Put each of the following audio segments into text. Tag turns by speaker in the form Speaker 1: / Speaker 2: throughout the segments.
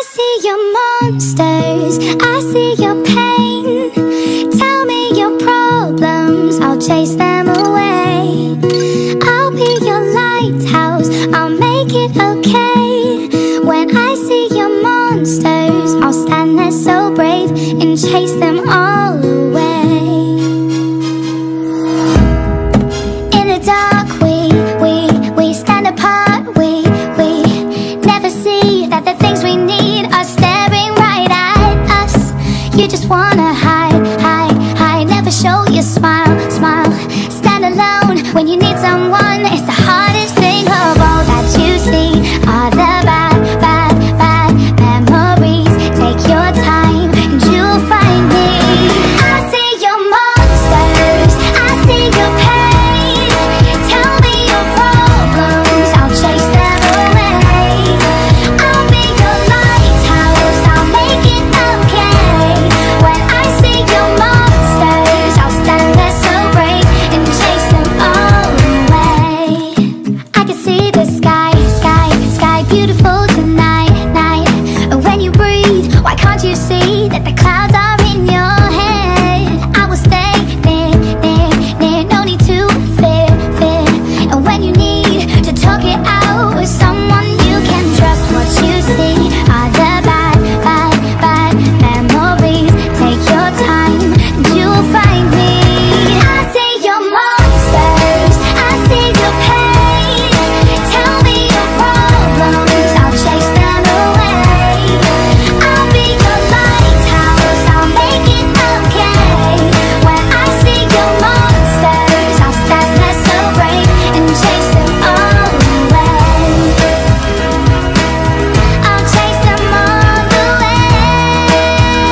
Speaker 1: see your monsters, I see your pain. Tell me your problems, I'll chase them away. I'll be your lighthouse, I'll make it okay. When I see your monsters, I'll stand there so brave and chase them all away. In the dark we stand apart. We never see that the things we need are staring right at us. You just wanna hide, never show your smile. Stand alone when you need someone. It's the hardest thing of all that you see are the bad memories. Take your time and you'll find me. I see your monsters, I see your pain. Tell me your problems, I'll chase them away. I'll be your lighthouse, I'll make it okay. When I see your monsters, I'll stand there so brave and chase them all away. I can see the sky beautiful tonight. When you breathe, why can't you see that the clouds are in your head? I will stay near, no need to fear. And when you need to talk it out with someone you can trust, what you see are the bad memories. Take your time and you'll find me. I see your monsters, I see your pain. Tell me your problems, I'll chase them away. I'll be your lighthouse, I'll make it okay. When I see your monsters, I'll stand there so brave and chase them all away. I'll chase them all away.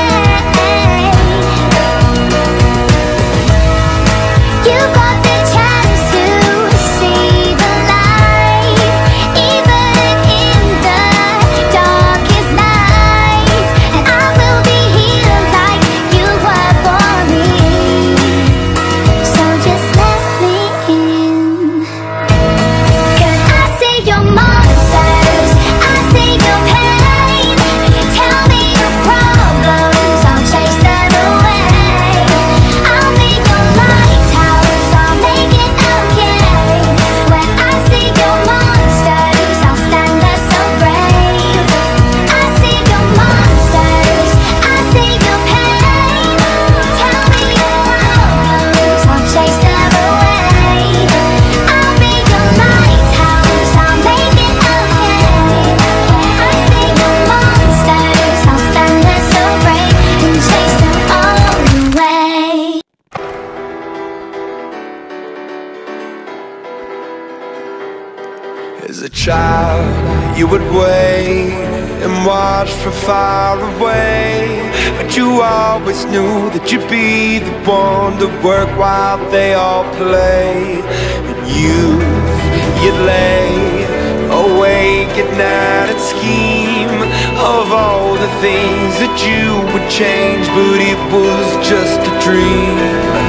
Speaker 1: You've got the chance to see the light, even in the darkest night. And I will be here like you were for me. So just let me in. 'Cause I see your monsters, I see your pain. Tell me your problems, I'll chase them away. I'll be your lighthouse, I'll make it okay. When I see your monsters, I'll stand there so brave. I see your monsters, I see your pain. Tell me your problems, I'll chase them away. I'll be your lighthouse, I'll make it okay. I see your monsters, I'll stand there so brave and chase them all away.
Speaker 2: As a child, you would wait and watch from far away, but you always knew that you'd be the one to work while they all play. And you'd lay awake at night and scheme of all the things that you would change, but it was just a dream.